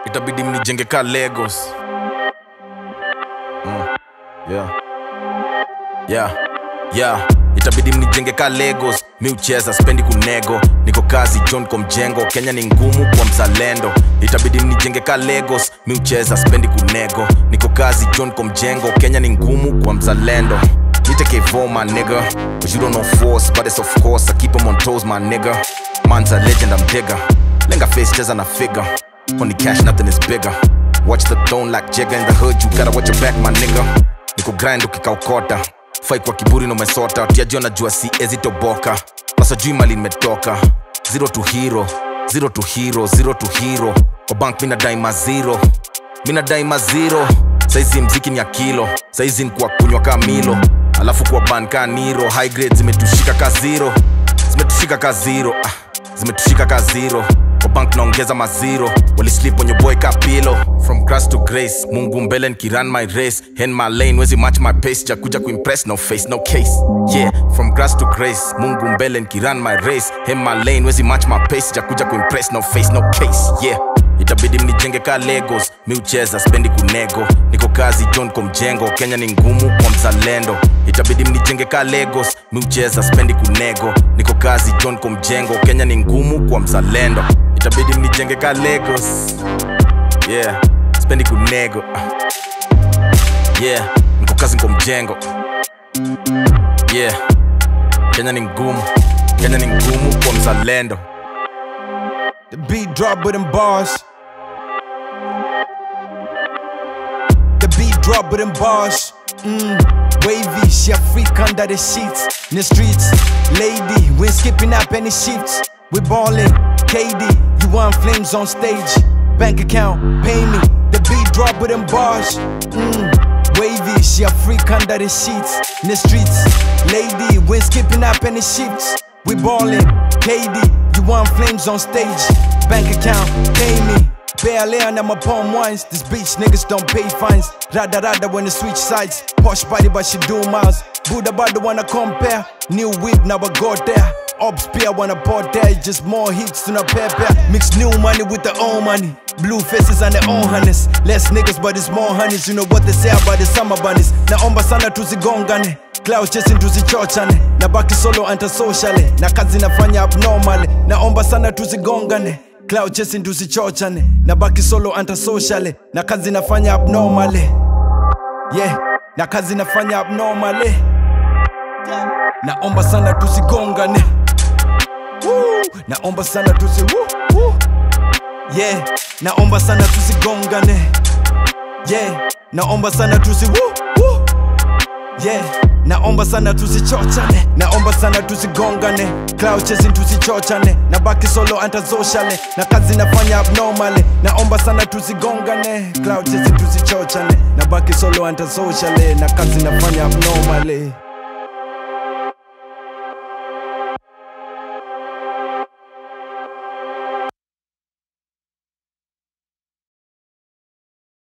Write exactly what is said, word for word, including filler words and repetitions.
itabidi mnijenge ka Legos. mm. Yeah Yeah Yeah Itabidi mnijenge ka Legos. Mi ucheza spendi kunego. Niko kazi John kwa mjengo. Kenya ni ngumu kwa mzalendo. Itabidi mnijenge ka Legos. Mi ucheza spendi kunego. Niko kazi John kwa mjengo. Kenya ni ngumu kwa mzalendo. Nite Ke four my nigga, cause you don't know force, but it's of course I keep him on toes my nigga. Man's a legend, I'm digger. Lenga face cheza na figure. Only cash, nothing is bigger. Watch the throne like Jigga in the hood. You gotta watch your back my nigga. Niko grind ukikaukota. Fight kwa kiburi no mesota. Tiajio na jua si ezi toboka. Pasa jui mali nimetoka. Zero to hero, zero to hero, zero to hero. Kwa bank mina daima zero. Mina daima zero. Saizi mziki ni ya kilo. Saizi nkuwa kunywa ka Milo. Alafu kwa ban ka Niro. High grade zimetushika ka zero. Zimetushika ka zero. Ah, zimetushika ka zero. Kwa bank naongeza mazero. Wali sleep on your boy ka pillow. From grass to grace. Mungu mbele nkiran my race. Hen my lane wezi match my pace. Jakuja kuimpress no face no case. Yeah, from grass to grace. Mungu mbele nkiran my race. Hen my lane wezi match my pace. Jakuja kuimpress no face no case. Yeah, itabidi mnijenge ka Legos. Mi ucheza spendi kunego. Niko kazi John kwa mjengo. Kenya ni ngumu kwa mzalendo. Itabidi mnijenge ka Legos. Mi ucheza spendi kunego. Niko kazi John kwa mjengo. Kenya ni ngumu kwa mzalendo. Itabidi mnijenge ka Legos. Yeah, spendi kunego. Yeah, niko kazi kwa mjengo. Yeah, Kenya ni ngumu. Kenya ni ngumu kwa mzalendo. The beat drop with them bars. The beat drop with them bars. Mmm, wavy, she a freak under the sheets. In the streets, lady, we ain't skipping up any shifts. We ballin', K D, you want flames on stage. Bank account, pay me. The beat drop with them bars. Mmm, wavy, she a freak under the sheets. In the streets, lady, we ain't skipping up any shifts. We ballin', K D, you want flames on stage. Bank account, pay me. Barely under my palm wines. These beach niggas don't pay fines. Rada rada when they switch sides. Posh body but she do miles. Buddha body wanna compare. New whip now I got there. Up spear wanna port there. Just more hits to not prepare. Mix new money with the old money. Blue faces and their own honeys. Less niggas but it's more honeys. You know what they say about the summer bunnies. Na omba sana tuzigongane. Cloud chasing tuzichochane. Na baki solo antisocially. Na kazi nafanya abnormally. Na omba sana tuzigongane. Cloud chasing tuzichochane. Na baki solo antisocially. Na kazi nafanya abnormally. Yeah, na kazi nafanya abnormally. Na omba sana tuzigongane. Woo, na omba sana tuzi woo, woo. Yeah, na omba sana tuzigongane. Yeah, na omba sana tuzi woo, woo. Yeah, na omba sana tuzichochane. Na omba sana tuzigongane. Cloud chasing tuzichochane. Na baki solo antisocially. Na kazi nafanya abnormally. Na omba sana tuzigongane. Cloud chasing tuzichochane. Na baki solo antisocially. Na kazi nafanya abnormally.